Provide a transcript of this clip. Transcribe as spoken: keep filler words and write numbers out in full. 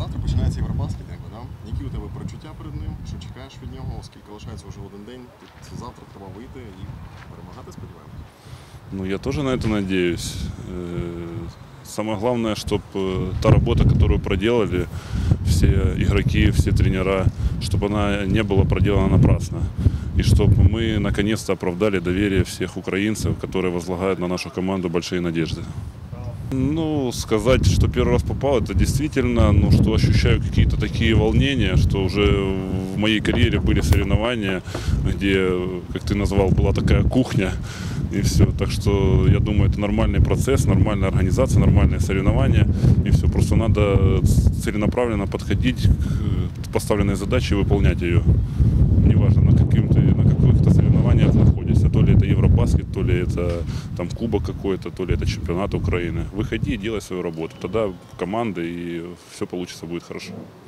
Завтра починається Євробаскет, якби, да? Які у тебе перечуття перед ним? Що чекаєш від нього, оскільки лишається вже один день? Тут завтра треба вийти і перемагати, сподіваємося? Ну, я тоже на это надеюсь. Э, Самое главное, чтобы та работа, которую проделали все игроки, все тренера, чтобы она не была проделана напрасно. И чтобы мы наконец-то оправдали доверие всех украинцев, которые возлагают на нашу команду большие надежды. Ну, сказать, что первый раз попал, это действительно, ну, что ощущаю какие-то такие волнения, что уже в моей карьере были соревнования, где, как ты назвал, была такая кухня и все. Так что, я думаю, это нормальный процесс, нормальная организация, нормальные соревнования, и все. Просто надо целенаправленно подходить к поставленной задаче и выполнять ее. Неважно, на каким-то, на каких-то соревнованиях находишься, то ли это Евробаскет, то ли это там кубок какой-то, то ли это чемпионат Украины. Выходи и делай свою работу, тогда команда и все получится будет хорошо.